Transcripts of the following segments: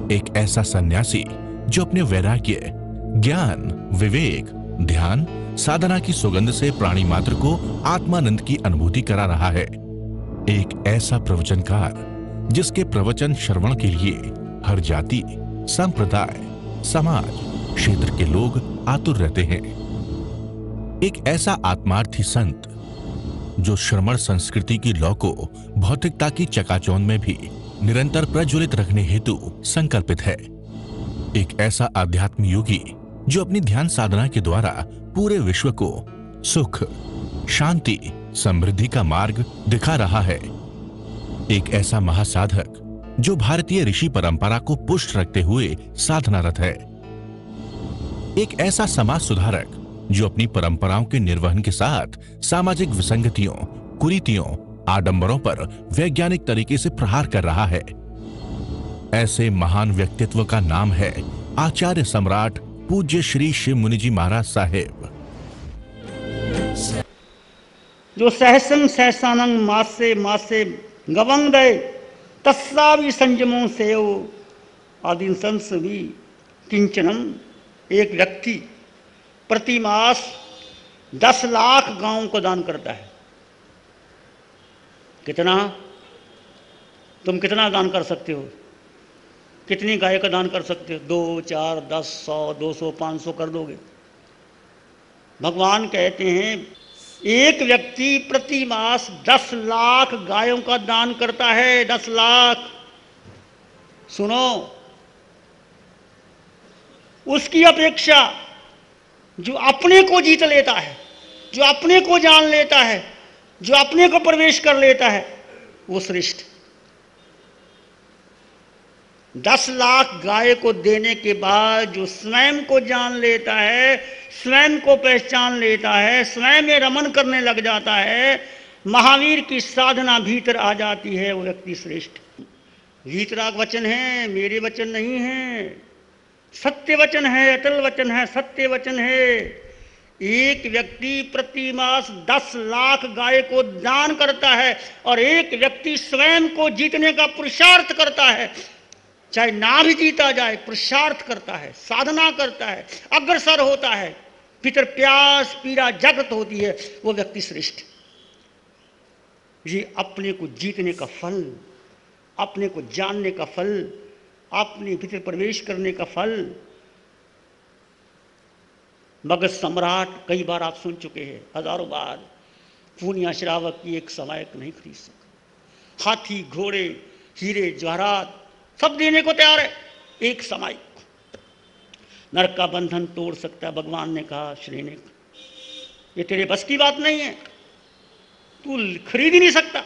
एक ऐसा सन्यासी जो अपने वैराग्य, ज्ञान, विवेक, ध्यान, साधना की सुगंध से प्राणी मात्र को आत्मानंद की अनुभूति करा रहा है। एक ऐसा प्रवचनकार जिसके प्रवचन श्रवण के लिए हर जाति, संप्रदाय, समाज, क्षेत्र के लोग आतुर रहते हैं। एक ऐसा आत्मार्थी संत जो श्रमण संस्कृति की लौ को भौतिकता की चकाचौंध में भी निरंतर प्रज्वलित रखने हेतु संकल्पित है। एक ऐसा आध्यात्म योगी जो अपनी ध्यान साधना के द्वारा पूरे विश्व को सुख, शांति, समृद्धि का मार्ग दिखा रहा है। एक ऐसा महासाधक जो भारतीय ऋषि परंपरा को पुष्ट रखते हुए साधनारत है। एक ऐसा समाज सुधारक जो अपनी परंपराओं के निर्वहन के साथ सामाजिक विसंगतियों, कुरीतियों, आडंबरों पर वैज्ञानिक तरीके से प्रहार कर रहा है। ऐसे महान व्यक्तित्व का नाम है आचार्य सम्राट पूज्य श्री शिव मुनि जी महाराज साहेब। जो सहसं सहसानंग मासे मासे गवंग दे तस्सावि संयमों सेव आदि संस भी किंचनम। एक व्यक्ति प्रति मास 10 लाख गांवों को दान करता है। कितना? तुम कितना दान कर सकते हो? कितनी गाय का दान कर सकते हो? 2, 4, 10, 100, 200, 500 कर दोगे? भगवान कहते हैं एक व्यक्ति प्रति मास 10 लाख गायों का दान करता है। 10 लाख। सुनो, उसकी अपेक्षा जो अपने को जीत लेता है, जो अपने को जान लेता है, जो अपने को प्रवेश कर लेता है, वो श्रेष्ठ। 10 लाख गाय को देने के बाद जो स्वयं को जान लेता है, स्वयं को पहचान लेता है, स्वयं में रमन करने लग जाता है, महावीर की साधना भीतर आ जाती है, वो व्यक्ति श्रेष्ठ। वीतराग वचन है, मेरे वचन नहीं है। सत्य वचन है, अटल वचन है, सत्य वचन है। एक व्यक्ति प्रति मास 10 लाख गाय को दान करता है और एक व्यक्ति स्वयं को जीतने का पुरुषार्थ करता है। चाहे ना भी जीता जाए, पुरुषार्थ करता है, साधना करता है, अग्रसर होता है, भीतर प्यास पीड़ा जागृत होती है, वो व्यक्ति श्रेष्ठ। ये अपने को जीतने का फल, अपने को जानने का फल, अपने भीतर प्रवेश करने का फल। मगध सम्राट कई बार आप सुन चुके हैं, हजारों बार। पूर्णिया श्रावक की एक समायक नहीं खरीद सका। हाथी, घोड़े, हीरे जवाहरात सब देने को तैयार है, एक समायक। नरक का बंधन तोड़ सकता है, भगवान ने कहा श्री ने, ये तेरे बस की बात नहीं है, तू खरीद ही नहीं सकता।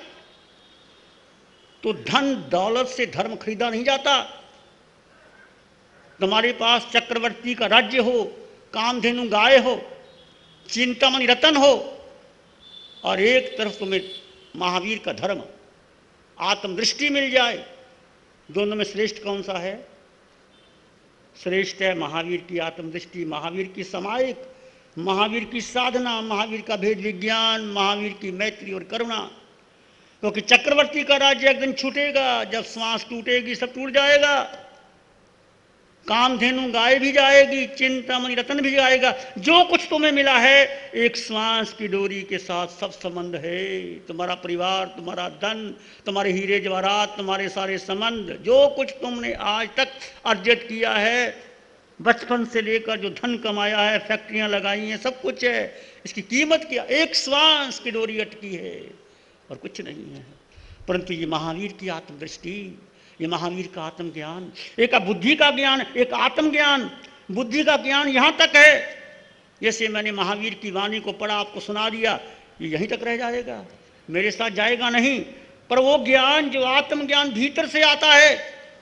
तो धन दौलत से धर्म खरीदा नहीं जाता। तुम्हारे पास चक्रवर्ती का राज्य हो, कामधेनु गाय हो, चिंतामणि रतन हो, और एक तरफ तुम्हें महावीर का धर्म, आत्मदृष्टि मिल जाए, दोनों में श्रेष्ठ कौन सा है? श्रेष्ठ है महावीर की आत्मदृष्टि, महावीर की समायिक, महावीर की साधना, महावीर का भेद विज्ञान, महावीर की मैत्री और करुणा। क्योंकि चक्रवर्ती का राज्य एक दिन छूटेगा, जब श्वास टूटेगी सब टूट जाएगा। कामधेनु गाय भी जाएगी, चिंतामणि रतन भी जाएगा। जो कुछ तुम्हें मिला है, एक श्वास की डोरी के साथ सब संबंध है। तुम्हारा परिवार, तुम्हारा धन, तुम्हारे हीरे जवाहरात, तुम्हारे सारे संबंध, जो कुछ तुमने आज तक अर्जित किया है, बचपन से लेकर जो धन कमाया है, फैक्ट्रियां लगाई हैं, सब कुछ है। इसकी कीमत क्या? एक श्वास की डोरी अटकी है और कुछ नहीं है। परंतु ये महावीर की आत्मदृष्टि, ये महावीर का आत्मज्ञान, एक बुद्धि का ज्ञान, एक आत्मज्ञान। बुद्धि का ज्ञान यहां तक है, जैसे मैंने महावीर की वाणी को पढ़ा, आपको सुना दिया, ये यहीं तक रह जाएगा, मेरे साथ जाएगा नहीं। पर वो ज्ञान जो आत्मज्ञान भीतर से आता है,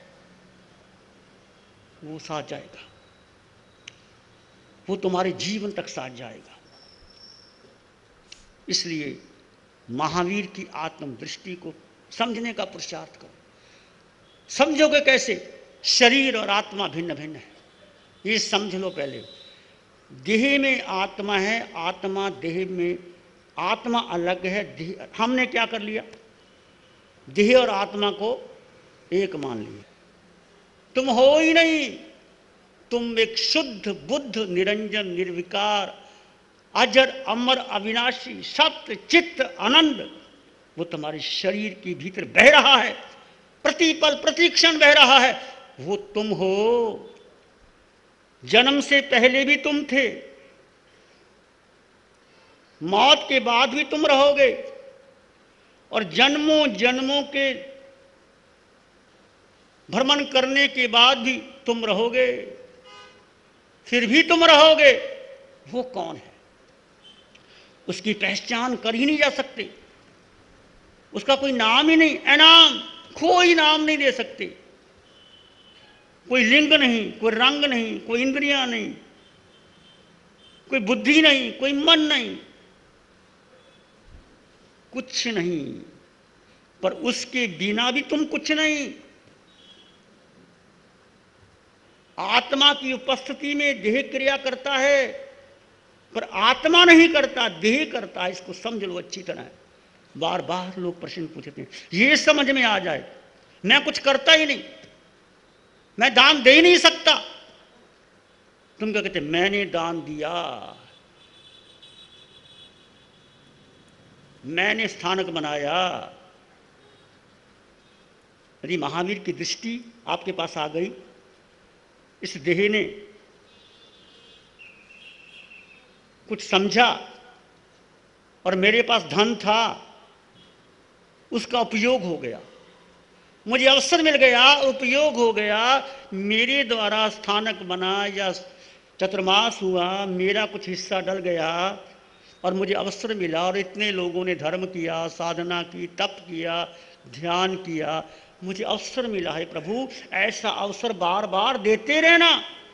वो साथ जाएगा, वो तुम्हारे जीवन तक साथ जाएगा। इसलिए महावीर की आत्मदृष्टि को समझने का पुरुषार्थ करो। समझोगे कैसे? शरीर और आत्मा भिन्न भिन्न है, ये समझ लो पहले। देह में आत्मा है, आत्मा देह में, आत्मा अलग है, देह। हमने क्या कर लिया? देह और आत्मा को एक मान लिया। तुम हो ही नहीं। तुम एक शुद्ध बुद्ध निरंजन निर्विकार अजर अमर अविनाशी सत्य चित्त आनंद, वो तुम्हारे शरीर के भीतर बह रहा है, प्रतिपल प्रतिक्षण बह रहा है। वो तुम हो। जन्म से पहले भी तुम थे, मौत के बाद भी तुम रहोगे, और जन्मों जन्मों के भ्रमण करने के बाद भी तुम रहोगे, फिर भी तुम रहोगे। वो कौन है? उसकी पहचान कर ही नहीं जा सकते, उसका कोई नाम ही नहीं, अनाम, कोई नाम नहीं दे सकते। कोई लिंग नहीं, कोई रंग नहीं, कोई इंद्रियां नहीं, कोई बुद्धि नहीं, कोई मन नहीं, कुछ नहीं। पर उसके बिना भी तुम कुछ नहीं। आत्मा की उपस्थिति में देह क्रिया करता है, पर आत्मा नहीं करता, देह करता है। इसको समझ लो अच्छी तरह। बार बार लोग प्रश्न पूछते हैं, ये समझ में आ जाए, मैं कुछ करता ही नहीं, मैं दान दे ही नहीं सकता। तुम क्या कहते? मैंने दान दिया, मैंने स्थानक बनाया। यदि महावीर की दृष्टि आपके पास आ गई, इस देह ने कुछ समझा और मेरे पास धन था, उसका उपयोग हो गया, मुझे अवसर मिल गया, उपयोग हो गया, मेरे द्वारा स्थानक बना या चतुर्मास हुआ, मेरा कुछ हिस्सा डल गया और मुझे अवसर मिला, और इतने लोगों ने धर्म किया, साधना की, तप किया, ध्यान किया, मुझे अवसर मिला है। प्रभु, ऐसा अवसर बार बार देते रहना।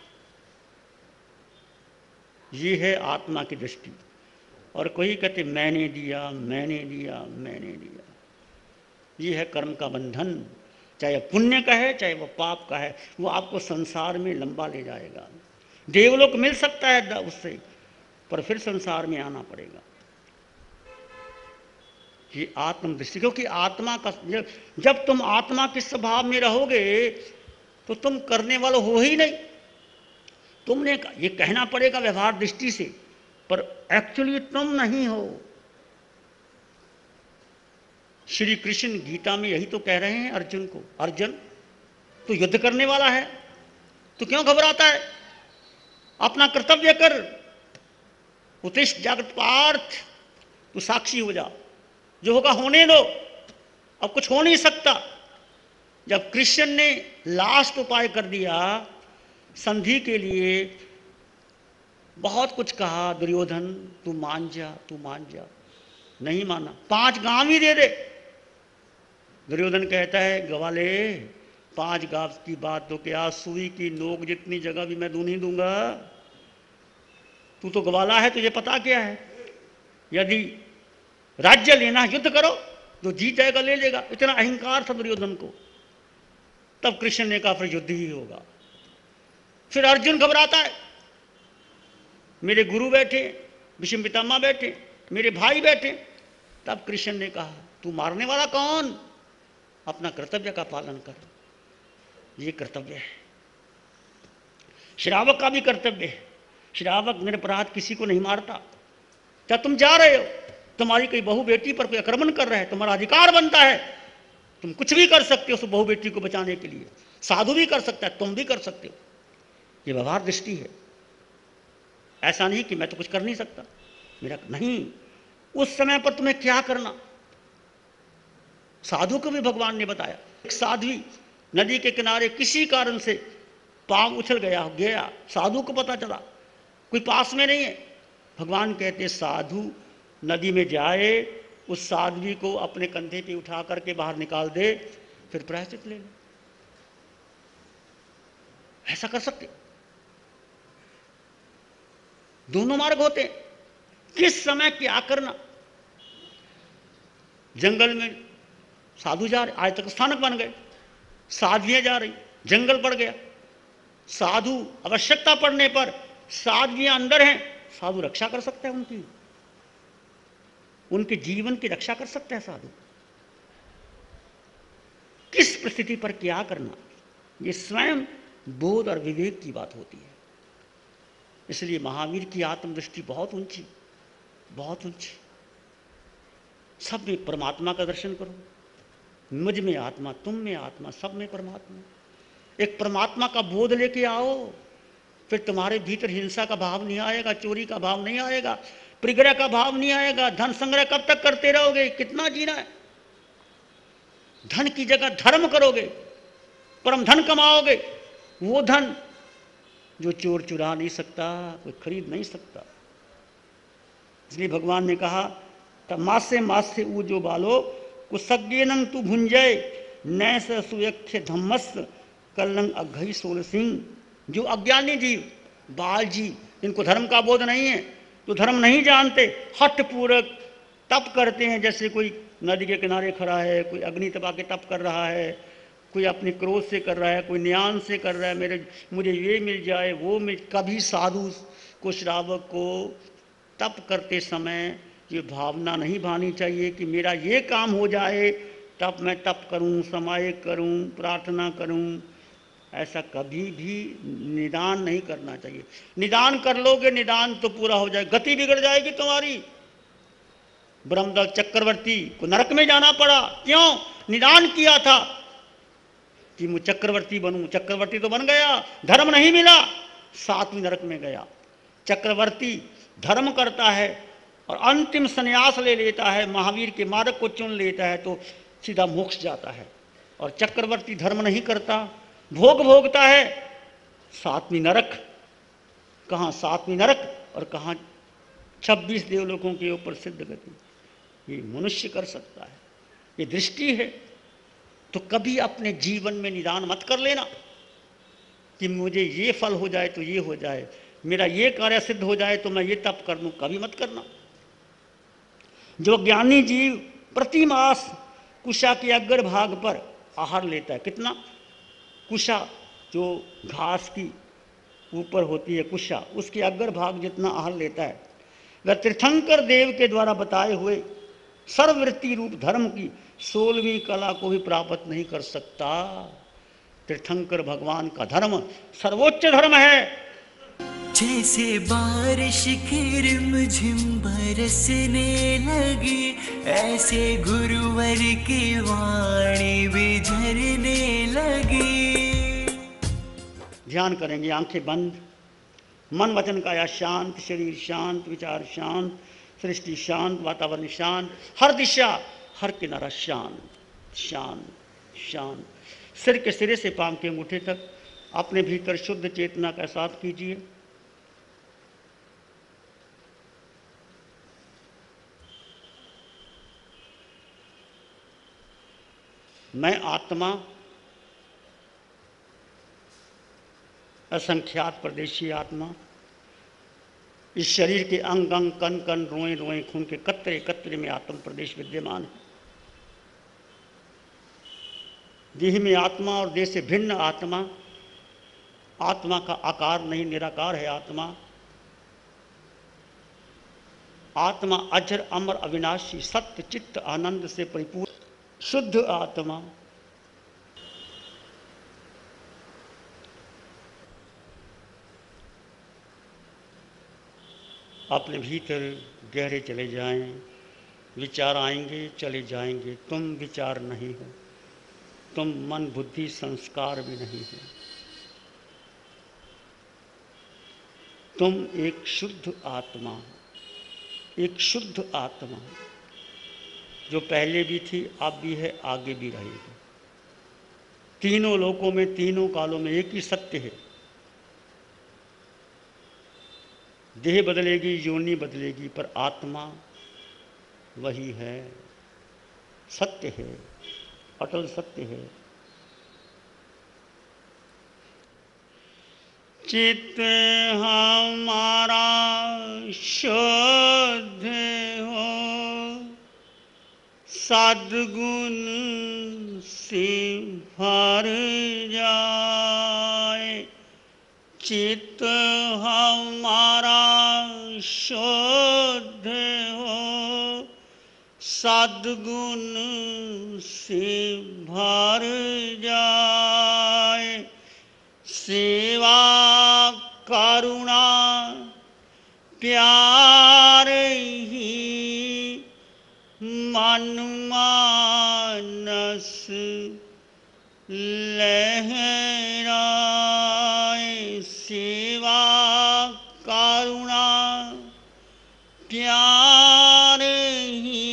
ये है आत्मा की दृष्टि। और कोई कहते मैंने दिया, मैंने दिया, मैंने दिया। ये है कर्म का बंधन, चाहे पुण्य का है चाहे वो पाप का है, वो आपको संसार में लंबा ले जाएगा। देवलोक मिल सकता है उससे, पर फिर संसार में आना पड़ेगा। ये आत्मदृष्टि, क्योंकि आत्मा का जब तुम आत्मा के स्वभाव में रहोगे तो तुम करने वाले हो ही नहीं। तुमने ये कहना पड़ेगा व्यवहार दृष्टि से, पर एक्चुअली तुम नहीं हो। श्री कृष्ण गीता में यही तो कह रहे हैं अर्जुन को, अर्जुन तू युद्ध करने वाला है, तू क्यों घबराता है? अपना कर्तव्य कर, उत्तिष्ठ जागृत पार्थ, तू साक्षी हो जा, जो होगा होने दो, अब कुछ हो नहीं सकता। जब कृष्ण ने लास्ट उपाय कर दिया संधि के लिए, बहुत कुछ कहा, दुर्योधन तू मान जा, तू मान जा, नहीं माना, 5 गांव ही दे दे। दुर्योधन कहता है गवाले, 5 गांव की बात तो क्या, सुई की नोक जितनी जगह भी मैं नहीं दूंगा। तू तो गवाला है, तुझे पता क्या है? यदि राज्य लेना युद्ध करो, जो जीत जाएगा ले लेगा। इतना अहंकार था दुर्योधन को। तब कृष्ण ने कहा फिर युद्ध ही होगा। फिर अर्जुन घबराता है, मेरे गुरु बैठे, भीष्म पितामह बैठे, मेरे भाई बैठे। तब कृष्ण ने कहा तू मारने वाला कौन? अपना कर्तव्य का पालन कर। ये कर्तव्य है, श्रावक का भी कर्तव्य है। श्रावक निरपराध किसी को नहीं मारता। क्या तुम जा रहे हो, तुम्हारी कोई बहू बेटी पर कोई आक्रमण कर रहा है, तुम्हारा अधिकार बनता है, तुम कुछ भी कर सकते हो उस बहू बेटी को बचाने के लिए। साधु भी कर सकता है, तुम भी कर सकते हो। ये व्यवहार दृष्टि है। ऐसा नहीं कि मैं तो कुछ कर नहीं सकता, मेरा नहीं। उस समय पर तुम्हें क्या करना, साधु को भी भगवान ने बताया। एक साध्वी नदी के किनारे किसी कारण से पांव उछल गया, साधु को पता चला, कोई पास में नहीं है। भगवान कहते साधु नदी में जाए, उस साध्वी को अपने कंधे पे उठा करके बाहर निकाल दे, फिर प्रायश्चित ले ले। ऐसा कर सकते। दोनों मार्ग होते हैं। किस समय क्या करना। जंगल में साधु जा रहे, आज तक स्थानक बन गए, साध्वियां जा रही, जंगल पड़ गया, साधु आवश्यकता पड़ने पर साध्वियां अंदर हैं, साधु रक्षा कर सकता है उनके जीवन की रक्षा कर सकता है साधु। किस परिस्थिति पर क्या करना, ये स्वयं बोध और विवेक की बात होती है। इसलिए महावीर की आत्मदृष्टि बहुत ऊंची, बहुत ऊंची। सब में परमात्मा का दर्शन करो, मुझ में आत्मा, तुम में आत्मा, सब में परमात्मा। एक परमात्मा का बोध लेके आओ, फिर तुम्हारे भीतर हिंसा का भाव नहीं आएगा, चोरी का भाव नहीं आएगा, परिग्रह का भाव नहीं आएगा। धन संग्रह कब तक करते रहोगे? कितना जीना है? धन की जगह धर्म करोगे, परम धन कमाओगे। वो धन जो चोर चुरा नहीं सकता, कोई खरीद नहीं सकता। इसलिए भगवान ने कहा मासे मासे ऊ जो बालो कुसज्ञेनं तु भुंजय नैस सुयख्य धम्मस कल्लंग अघई सोल सिंह। जो अज्ञानी जीव, बाल जीव, जिनको धर्म का बोध नहीं है, जो धर्म नहीं जानते, हठ पूर्वक तप करते हैं। जैसे कोई नदी के किनारे खड़ा है, कोई अग्नि तपा के तप कर रहा है, कोई अपने क्रोध से कर रहा है, कोई न्यान से कर रहा है, मुझे ये मिल जाए, वो मिल। कभी साधु को, श्रावक को तप करते समय ये भावना नहीं भानी चाहिए कि मेरा ये काम हो जाए तब मैं तप करूं, समाय करूं, प्रार्थना करूं। ऐसा कभी भी निदान नहीं करना चाहिए। निदान कर लोगे, निदान तो पूरा हो जाए, गति बिगड़ जाएगी तुम्हारी। ब्रह्मदत्त चक्रवर्ती को नरक में जाना पड़ा, क्यों? निदान किया था कि मैं चक्रवर्ती बनूं। चक्रवर्ती तो बन गया, धर्म नहीं मिला, 7वीं नरक में गया। चक्रवर्ती धर्म करता है और अंतिम संन्यास ले लेता है, महावीर के मार्ग को चुन लेता है, तो सीधा मोक्ष जाता है। और चक्रवर्ती धर्म नहीं करता, भोग भोगता है, 7वीं नरक। कहाँ 7वीं नरक और कहाँ 26 देवलोकों के ऊपर सिद्ध गति। ये मनुष्य कर सकता है, ये दृष्टि है। तो कभी अपने जीवन में निदान मत कर लेना कि मुझे ये फल हो जाए तो ये हो जाए, मेरा ये कार्य सिद्ध हो जाए तो मैं ये तप कर लूं, कभी मत करना। जो ज्ञानी जीव प्रतिमास कुशा के अग्र भाग पर आहार लेता है, कितना? कुशा जो घास की ऊपर होती है कुशा, उसके अग्र भाग जितना आहार लेता है, वह तीर्थंकर देव के द्वारा बताए हुए सर्ववृत्ति रूप धर्म की 16वीं कला को भी प्राप्त नहीं कर सकता। तीर्थंकर भगवान का धर्म सर्वोच्च धर्म है। जैसे बारिश की रिमझिम बरसने लगी, ऐसे गुरुवर की वाणी भी झरने लगी। ध्यान करेंगे, आंखें बंद, मन वचन काया शांत, शरीर शांत, विचार शांत, सृष्टि शांत, वातावरण शांत, हर दिशा हर किनारा शांत शांत शांत। सिर के सिरे से पांव के अंगूठे तक अपने भीतर शुद्ध चेतना का एहसास कीजिए। मैं आत्मा असंख्यात परदेशी आत्मा, इस शरीर के अंग अंग, कण कण, रोए रोए, खून के कतरे कतरे में आत्म प्रदेश विद्यमान है। देह में आत्मा और देह से भिन्न आत्मा, आत्मा का आकार नहीं, निराकार है आत्मा। आत्मा अजर अमर अविनाशी सत्य चित्त आनंद से परिपूर्ण शुद्ध आत्मा। अपने भीतर गहरे चले जाएं, विचार आएंगे चले जाएंगे। तुम विचार नहीं हो, तुम मन बुद्धि संस्कार भी नहीं हो, तुम एक शुद्ध आत्मा हो, एक शुद्ध आत्मा जो पहले भी थी, अब भी है, आगे भी रहेगी। तीनों लोकों में, तीनों कालों में एक ही सत्य है। देह बदलेगी, योनि बदलेगी, पर आत्मा वही है, सत्य है, अटल सत्य है। चित्त हमारा शुद्ध हो, सद्गुण से भर जाए। चित्त हमारा शुद्ध हो, सद्गुण से भर जाए, सेवा करुणा प्यार ही मन मानस लहराए, सेवा करुणा प्यार ही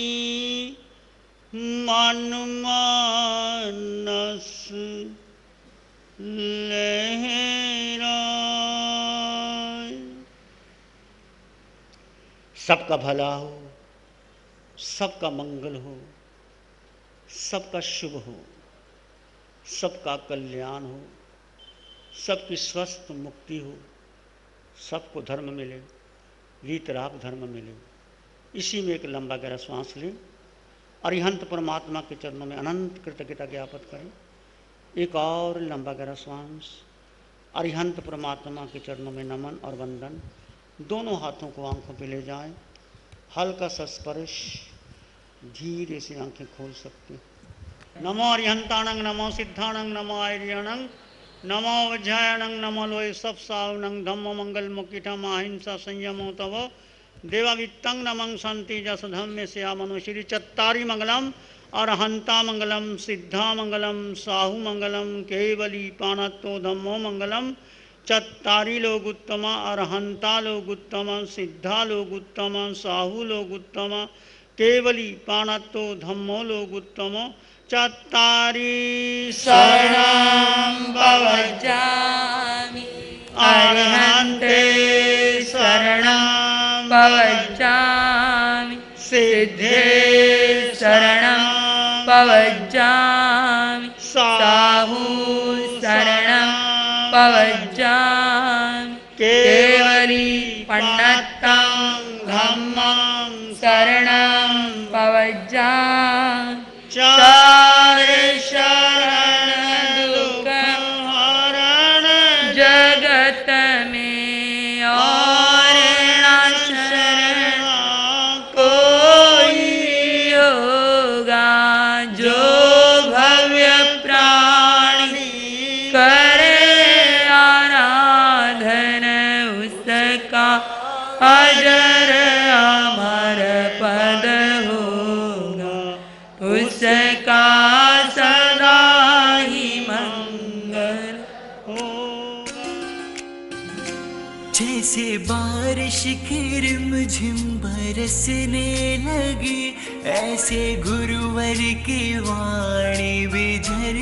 मन मानस लहराए। सबका भला हो, सबका मंगल हो, सबका शुभ हो, सबका कल्याण हो, सबकी स्वस्थ मुक्ति हो, सबको धर्म मिले, वीतराग धर्म मिले। इसी में एक लंबा गहरा श्वास लें, अरिहंत परमात्मा के चरणों में अनंत कृतज्ञता ज्ञापित करें। एक और लंबा गहरा श्वास, अरिहंत परमात्मा के चरणों में नमन और वंदन। दोनों हाथों को आंखों पे ले जाएं, हल्का सा स्पर्श, धीरे से आंखें खोल सकते हैं। नमो अरिहंताणं, नमो सिद्धाणं, नमो आर्याणं, नमो वज्रायणं, नमो लोय सब सावणं, धम्मो मंगल मुक्तिठम अहिंसा संयमो तव देवावित्तं नमं शांति जस धम्मे श्यामनो। श्री चत्तारी मंगलम, अरहंता मंगलम, सिद्धा मंगलम, साहू मंगलम, केवली पाणत्तो धम्मो मंगलम। चत्तारी लोग उत्तम, अरहंता लोग उत्तम, सिद्धा लोग उत्तम, साहू लोग उत्तम, केवली पाणत्तो धम्मो लोग उत्तम। चत्तारी शरणं भवजामि, अरहन्ते शरणं भवजामि, सिद्धे शरणं भवजामि, साहू शरणं भवजामि, केवली पण्डितं धम्मं शरणं भवजामि। चार शरण दुख हरण जगत में और न शरण कोई होगा। जो भव्य प्राणी करे आराधन, उसका अजर अमर पद होगा, उसका सदा ही मंगल होगा। जैसे बारिश की रिमझिम बरसने लगी, ऐसे गुरुवर की वाणी भी झर